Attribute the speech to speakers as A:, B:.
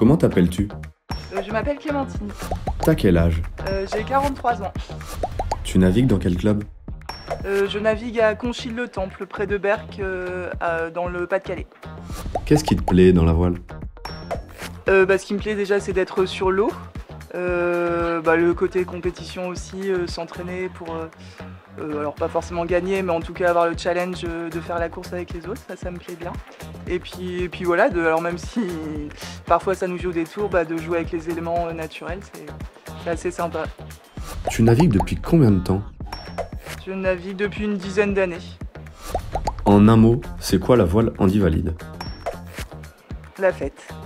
A: Comment t'appelles-tu?
B: Je m'appelle Clémentine.
A: T'as quel âge?
B: J'ai 43 ans.
A: Tu navigues dans quel club?
B: Je navigue à Conchil-le-Temple, près de Berck, dans le Pas-de-Calais.
A: Qu'est-ce qui te plaît dans la voile?
B: Ce qui me plaît déjà, c'est d'être sur l'eau. Le côté compétition aussi, s'entraîner pour, alors pas forcément gagner, mais en tout cas avoir le challenge de faire la course avec les autres, ça me plaît bien. Et puis voilà, alors même si parfois ça nous joue des tours, de jouer avec les éléments naturels, c'est assez sympa.
A: Tu navigues depuis combien de temps?
B: Je navigue depuis une dizaine d'années.
A: En un mot, c'est quoi la voile handi-valide?
B: La fête.